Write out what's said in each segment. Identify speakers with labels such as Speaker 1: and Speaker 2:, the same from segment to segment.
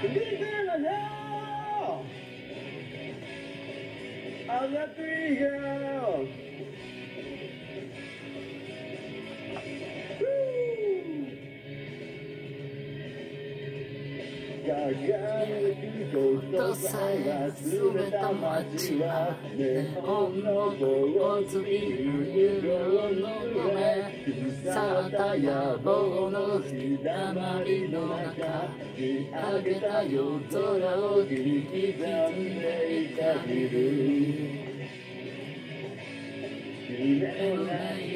Speaker 1: I'm a free girl.
Speaker 2: とさえ進めた街はネオンのゴーズビルユーロの目さあた野望の日だまりの中見上げた夜空を引き刻んでいたビル夢のない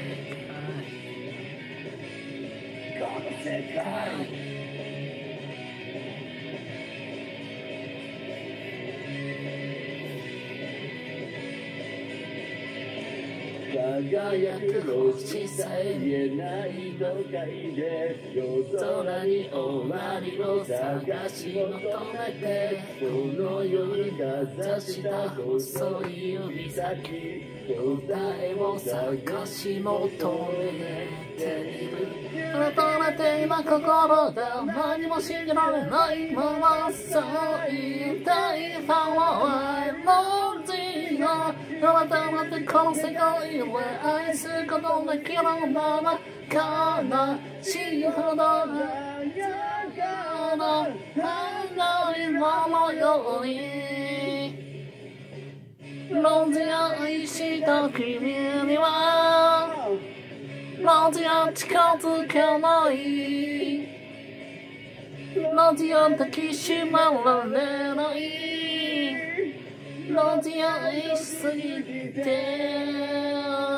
Speaker 2: 世界輝く星さえ見えない都会で夜空に終わりを探し求めてこの夜が座した細い指先答えを探し求めている改めて今心が何も信じられないままそう言いたいパワーの字が改めてこの世界を愛することだけのまま悲しいほどな花びらのようにロンジが愛した君にはロンジが近づけないロンジが抱きしめられないロンジが愛しすぎて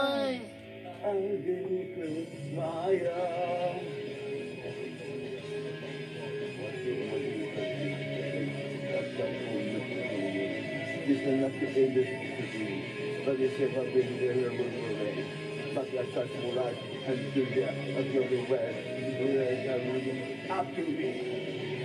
Speaker 1: But they say I've been there already. But I touch more life and do that. I feel the rest. Up to me.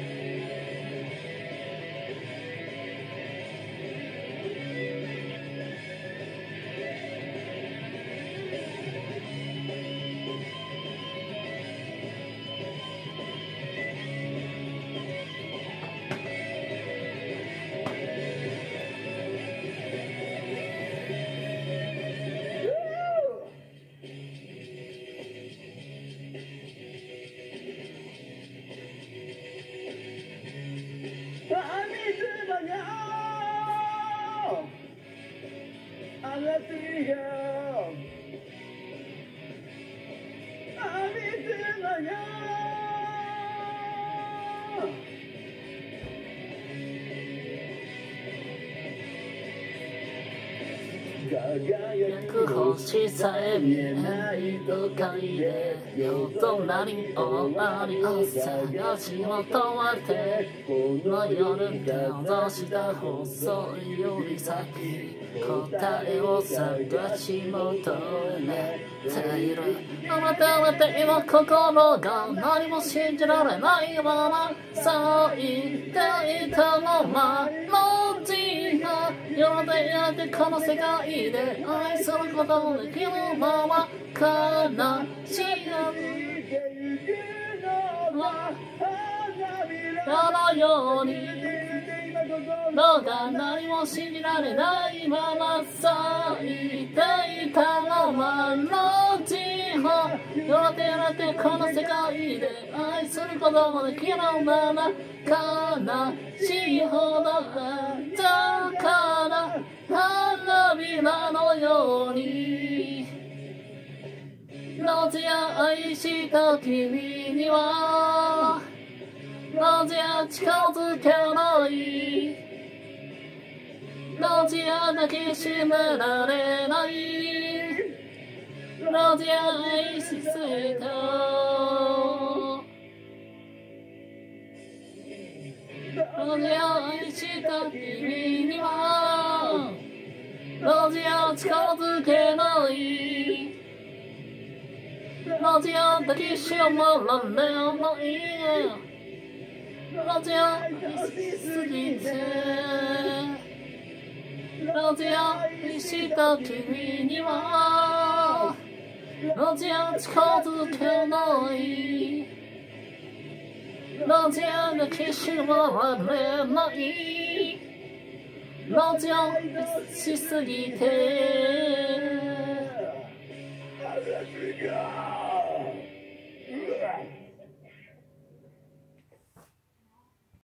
Speaker 1: I'm a free girl. I'm into my girl.
Speaker 2: 輝く星さえ見えない都会で夜空に終わりを探し求めてこの夜がどした細い指先答えを探し求めている改めて今心が何も信じられないままそう言っていたのはロンジが夜でやってこの世界で愛することのできるまま悲しいあのようにのが何も信じられないままそう言っていたのはロンジを夜でやってこの世界で愛することもできるまま悲しいほどだから花びらのようにロジア愛した君にはロジア近づけないロジア抱きしめられないロジア愛しすぎたロジア愛した君にはロジア近づけないロジア抱きしめられないロジア愛しすぎてロジア愛した君にはロジア近づけないラジオの消し忘れないラジオしすぎて